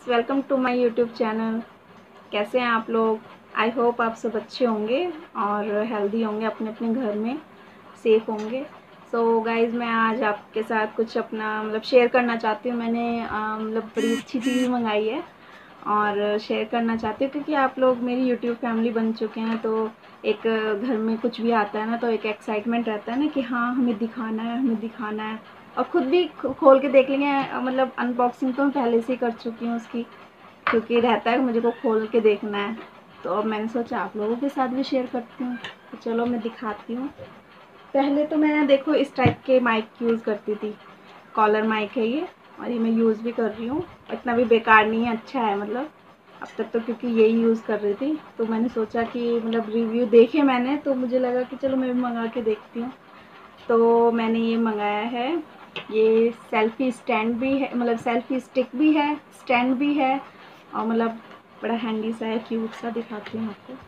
Welcome to my YouTube channel. कैसे हैं आप लोग? आई होप आप सब अच्छे होंगे और हेल्दी होंगे, अपने अपने घर में सेफ होंगे। सो गाइज़, मैं आज आपके साथ कुछ अपना शेयर करना चाहती हूँ। मैंने बड़ी अच्छी चीज़ मंगाई है और शेयर करना चाहती हूँ क्योंकि आप लोग मेरी यूट्यूब फैमिली बन चुके हैं। तो एक घर में कुछ भी आता है ना, तो एक एक्साइटमेंट रहता है ना कि हाँ, हमें दिखाना है, हमें दिखाना है। और ख़ुद भी खोल के देख लेंगे। अनबॉक्सिंग तो मैं पहले से ही कर चुकी हूँ उसकी, क्योंकि रहता है मुझे को खोल के देखना है। तो अब मैंने सोचा आप लोगों के साथ भी शेयर करती हूँ। तो चलो मैं दिखाती हूँ। पहले तो मैं देखो इस टाइप के माइक यूज़ करती थी। कॉलर माइक है ये, और ये मैं यूज़ भी कर रही हूँ। इतना भी बेकार नहीं है, अच्छा है। अब तक तो क्योंकि यही यूज़ कर रही थी, तो मैंने सोचा कि रिव्यू देखे मैंने, तो मुझे लगा कि चलो मैं भी मंगा के देखती हूँ। तो मैंने ये मंगाया है। ये सेल्फ़ी स्टैंड भी है, सेल्फ़ी स्टिक भी है, स्टैंड भी है, और बड़ा हैंडी सा है, क्यूट सा। दिखाती हूँ आपको।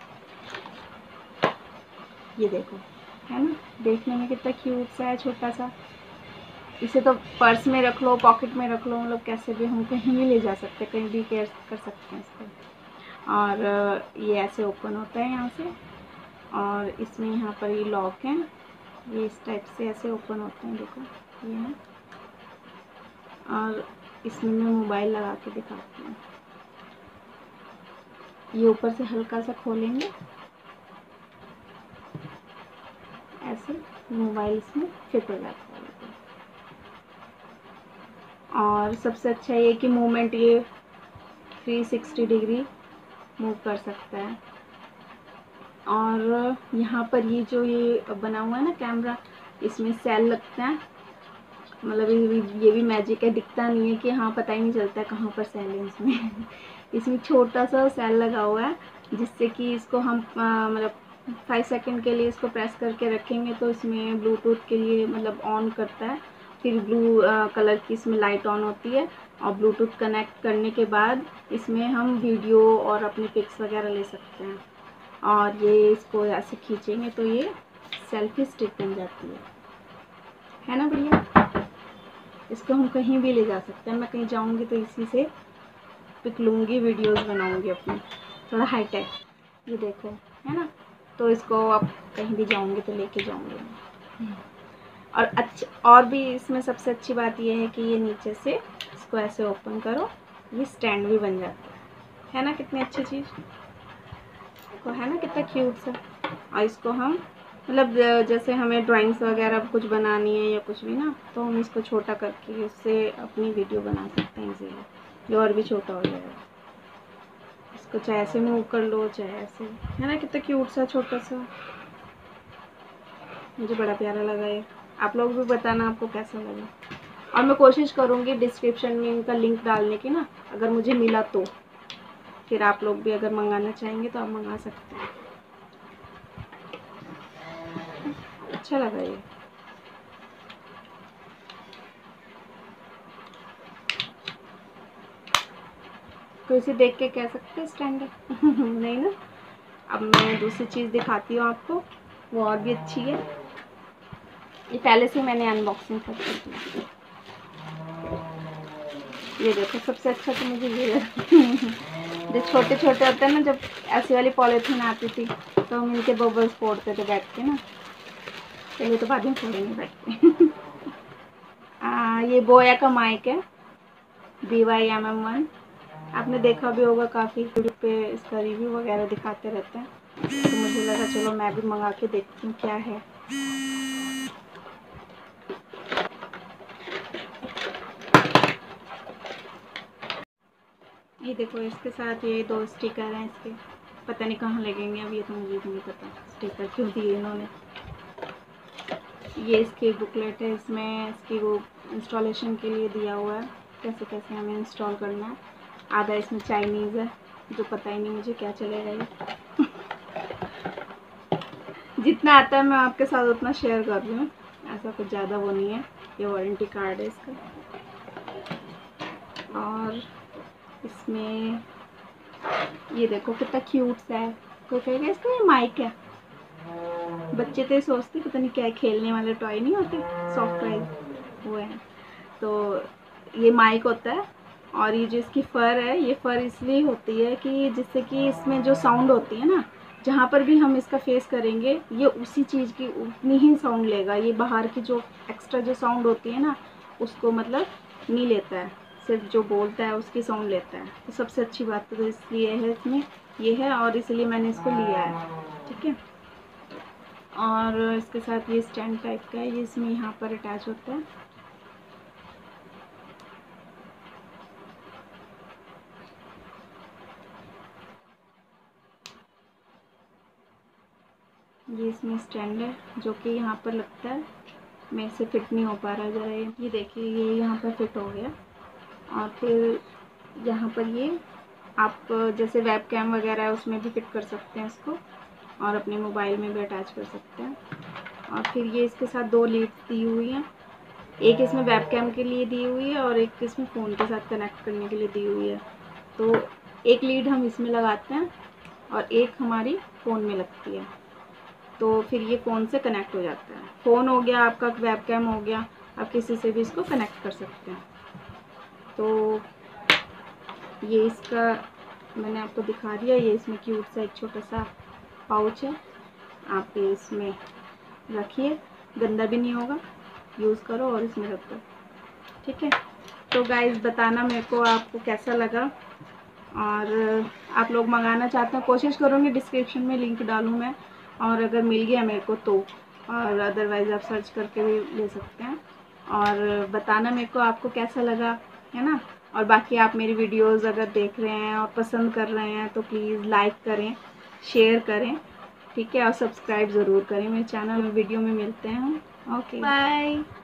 ये देखो, है ना, देखने में कितना क्यूट सा है, छोटा सा। इसे तो पर्स में रख लो, पॉकेट में रख लो, कैसे भी हम कहीं भी ले जा सकते हैं, कहीं भी केयर कर सकते हैं इसको। और ये ऐसे ओपन होता है यहाँ से, और इसमें यहाँ पर ये लॉक है। ये इस टाइप से ऐसे ओपन होते हैं, देखो ये है। और इसमें मैं मोबाइल लगा के दिखाती हूँ। ये ऊपर से हल्का सा खोलेंगे ऐसे, मोबाइल इसमें फिट हो जाता है। और सबसे अच्छा ये कि मूवमेंट ये 360 डिग्री मूव कर सकता है। और यहाँ पर ये जो ये बना हुआ है ना कैमरा, इसमें सेल लगता है। ये भी मैजिक है, दिखता नहीं है कि हाँ, पता ही नहीं चलता है कहाँ पर सेल है इसमें। इसमें छोटा सा सेल लगा हुआ है, जिससे कि इसको हम 5 सेकंड के लिए इसको प्रेस करके रखेंगे तो इसमें ब्लूटूथ के लिए ऑन करता है। फिर ब्लू कलर की इसमें लाइट ऑन होती है, और ब्लूटूथ कनेक्ट करने के बाद इसमें हम वीडियो और अपने पिक्स वगैरह ले सकते हैं। और ये इसको ऐसे खींचेंगे तो ये सेल्फी स्टिक बन जाती है ना बढ़िया। इसको हम कहीं भी ले जा सकते हैं। मैं कहीं जाऊंगी तो इसी से पिक लूँगी, वीडियोस बनाऊंगी अपनी, थोड़ा हाईटेक। ये देखो, है ना। तो इसको अब कहीं भी जाऊंगी तो लेके जाऊंगी। और भी इसमें सबसे अच्छी बात ये है कि ये नीचे से इसको ऐसे ओपन करो, ये स्टैंड भी बन जाता है ना। कितनी अच्छी चीज़ देखो, है ना, कितना क्यूट सा। और इसको हम जैसे हमें ड्राइंग्स वगैरह कुछ बनानी है या कुछ भी ना, तो हम इसको छोटा करके इससे अपनी वीडियो बना सकते हैं इजीली। ये और भी छोटा हो जाएगा। इसको चाहे ऐसे मूव कर लो, चाहे ऐसे, है ना, कितना क्यूट सा छोटा सा। मुझे बड़ा प्यारा लगा ये। आप लोग भी बताना आपको कैसा लगा। और मैं कोशिश करूँगी डिस्क्रिप्शन में इनका लिंक डालने की ना, अगर मुझे मिला तो। फिर आप लोग भी अगर मंगाना चाहेंगे तो आप मंगा सकते हैं। अच्छा लगा ये। तो इसे देख के कह सकते हैं स्टैंड है। नहीं ना। अब मैं दूसरी चीज़ दिखाती हूँ आपको, वो और भी अच्छी है। ये पहले से मैंने अनबॉक्सिंग कर दी। ये देखो, सबसे अच्छा तो मुझे ये जो छोटे छोटे होते हैं ना, जब ऐसी वाली पॉलीथीन आती थी तो हम इनके बबल्स फोड़ते थे बैठ के ना। चलिए, तो बाद में फोड़ेंगे बैठ के। ये बोया का माइक है, BYMM1। आपने देखा भी होगा, काफ़ी यूट्यूब पे इसका रिव्यू वगैरह दिखाते रहते हैं। तो मुझे लगा चलो मैं भी मंगा के देखती हूँ क्या है। ये देखो, इसके साथ ये 2 स्टिकर हैं इसके। पता नहीं कहाँ लगेंगे अब, ये तो मुझे नहीं पता स्टिकर क्यों दिए इन्होंने। ये इसकी बुकलेट है, इसमें इसकी वो इंस्टॉलेशन के लिए दिया हुआ है, कैसे कैसे हमें इंस्टॉल करना है। आधा इसमें चाइनीज़ है, जो पता ही नहीं मुझे क्या चलेगा ये। जितना आता है मैं आपके साथ उतना शेयर कर रही हूँ, ऐसा कुछ ज़्यादा वो नहीं है। ये वारंटी कार्ड है इसका। और इसमें ये देखो कितना क्यूट सा है। कोई कहेगा इसका ये माइक है। बच्चे तो सोचते पता नहीं क्या है, खेलने वाले टॉय नहीं होते, सॉफ्ट टॉय, वो है। तो ये माइक होता है, और ये जो इसकी फ़र है, ये फ़र इसलिए होती है कि जिससे कि इसमें जो साउंड होती है ना, जहाँ पर भी हम इसका फेस करेंगे ये उसी चीज़ की उतनी ही साउंड लेगा। ये बाहर की जो एक्स्ट्रा जो साउंड होती है ना, उसको मतलब नहीं लेता है, सिर्फ जो बोलता है उसकी साउंड लेता है। तो सबसे अच्छी बात तो इसलिए है इसमें ये है, और इसलिए मैंने इसको लिया है। ठीक है। और इसके साथ ये स्टैंड टाइप का है, ये इसमें यहाँ पर अटैच होता है। ये इसमें स्टैंड है जो कि यहाँ पर लगता है, मेरे से फिट नहीं हो पा रहा है ज़रा। ये देखिए, ये यहाँ पर फिट हो गया। और फिर यहाँ पर ये आप जैसे वेब कैम वगैरह है उसमें भी फिट कर सकते हैं इसको, और अपने मोबाइल में भी अटैच कर सकते हैं। और फिर ये इसके साथ 2 लीड दी हुई हैं, एक इसमें वेब कैम के लिए दी हुई है और एक इसमें फ़ोन के साथ कनेक्ट करने के लिए दी हुई है। तो एक लीड हम इसमें लगाते हैं और एक हमारी फ़ोन में लगती है, तो फिर ये फ़ोन से कनेक्ट हो जाता है। फ़ोन हो गया आपका, वेब कैम हो गया, आप किसी से भी इसको कनेक्ट कर सकते हैं। तो ये इसका मैंने आपको दिखा दिया। ये इसमें क्यूट सा एक छोटा सा पाउच है, आप ये इसमें रखिए, गंदा भी नहीं होगा, यूज़ करो और इसमें रख दो। ठीक है। तो गाइस बताना मेरे को आपको कैसा लगा, और आप लोग मंगाना चाहते हैं कोशिश करूँगी डिस्क्रिप्शन में लिंक डालूँ मैं, और अगर मिल गया मेरे को तो, और अदरवाइज़ आप सर्च करके भी ले सकते हैं। और बताना मेरे को आपको कैसा लगा, है ना। और बाकी आप मेरी वीडियोस अगर देख रहे हैं और पसंद कर रहे हैं तो प्लीज़ लाइक करें, शेयर करें, ठीक है, और सब्सक्राइब ज़रूर करें मेरे चैनल में। वीडियो में मिलते हैं हम। Okay, bye.